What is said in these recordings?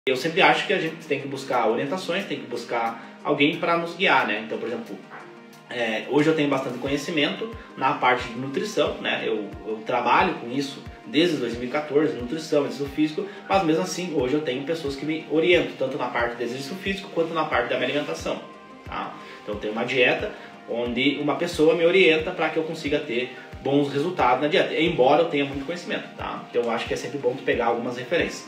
Eu sempre acho que a gente tem que buscar orientações, tem que buscar alguém para nos guiar, né? Então, por exemplo, hoje eu tenho bastante conhecimento na parte de nutrição, né? Eu trabalho com isso desde 2014, nutrição, exercício físico, mas mesmo assim hoje eu tenho pessoas que me orientam, tanto na parte do exercício físico quanto na parte da minha alimentação, tá? Então eu tenho uma dieta onde uma pessoa me orienta para que eu consiga ter bons resultados na dieta, embora eu tenha muito conhecimento, tá? Então eu acho que é sempre bom tu pegar algumas referências.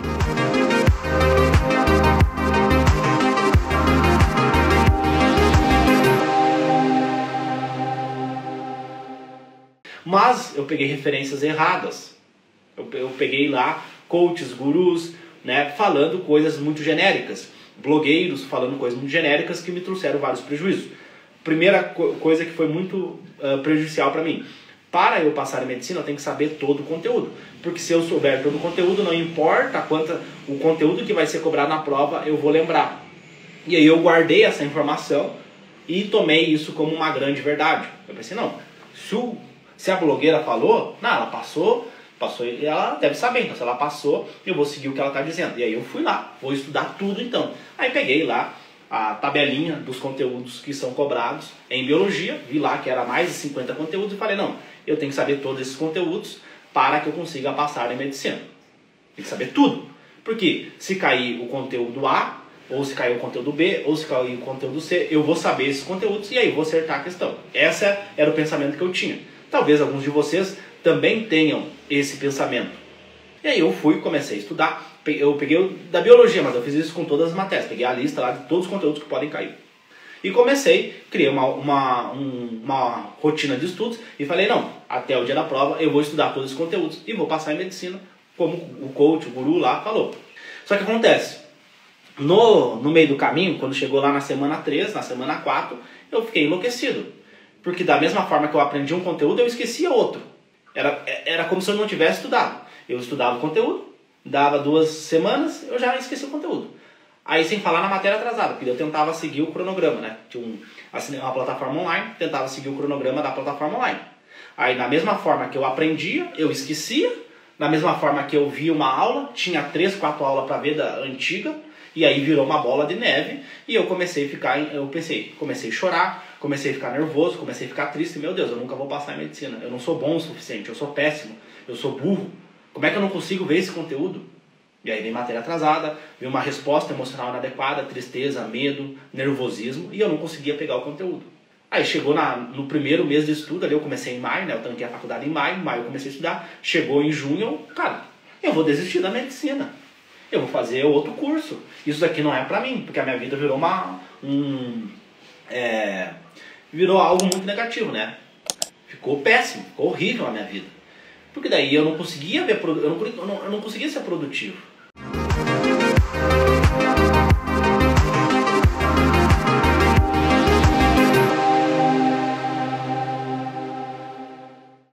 Mas eu peguei referências erradas. Eu peguei lá coaches, gurus, né, falando coisas muito genéricas. Blogueiros falando coisas muito genéricas que me trouxeram vários prejuízos. Primeira coisa que foi muito prejudicial para mim. Para eu passar em medicina, eu tenho que saber todo o conteúdo. Porque se eu souber todo o conteúdo, não importa quanto o conteúdo que vai ser cobrado na prova, eu vou lembrar. E aí eu guardei essa informação e tomei isso como uma grande verdade. Eu pensei, não, se a blogueira falou, não, ela passou e ela deve saber. Então se ela passou, eu vou seguir o que ela está dizendo. E aí eu fui lá, vou estudar tudo então. Aí peguei lá a tabelinha dos conteúdos que são cobrados em biologia, vi lá que era mais de 50 conteúdos e falei, não, eu tenho que saber todos esses conteúdos para que eu consiga passar em medicina. Tem que saber tudo. Porque se cair o conteúdo A, ou se cair o conteúdo B, ou se cair o conteúdo C, eu vou saber esses conteúdos e aí vou acertar a questão. Esse era o pensamento que eu tinha. Talvez alguns de vocês também tenham esse pensamento. E aí eu fui, comecei a estudar. Eu peguei da biologia, mas eu fiz isso com todas as matérias. Peguei a lista lá de todos os conteúdos que podem cair. E comecei, criei uma rotina de estudos e falei, não, até o dia da prova eu vou estudar todos os conteúdos e vou passar em medicina, como o coach, o guru lá falou. Só que acontece, no meio do caminho, quando chegou lá na semana 3, na semana 4, eu fiquei enlouquecido. Porque da mesma forma que eu aprendi um conteúdo, eu esquecia outro. Era como se eu não tivesse estudado. Eu estudava o conteúdo, dava 2 semanas, eu já esqueci o conteúdo. Aí sem falar na matéria atrasada, porque eu tentava seguir o cronograma, né? Assinei uma plataforma online, tentava seguir o cronograma da plataforma online. Aí da mesma forma que eu aprendia, eu esquecia. Da mesma forma que eu via uma aula, tinha 3, 4 aulas para ver da antiga, e aí virou uma bola de neve, e eu comecei a chorar, comecei a ficar nervoso, comecei a ficar triste, meu Deus, eu nunca vou passar em medicina, eu não sou bom o suficiente, eu sou péssimo, eu sou burro, como é que eu não consigo ver esse conteúdo? E aí vem matéria atrasada, vem uma resposta emocional inadequada, tristeza, medo, nervosismo, e eu não conseguia pegar o conteúdo. Aí chegou no primeiro mês de estudo, ali eu comecei em maio, né, eu tranquei a faculdade em maio eu comecei a estudar, chegou em junho, eu vou desistir da medicina. Eu vou fazer outro curso. Isso daqui não é pra mim, porque a minha vida virou virou algo muito negativo, né? Ficou péssimo, ficou horrível a minha vida. Porque daí eu não conseguia ver, eu não conseguia ser produtivo.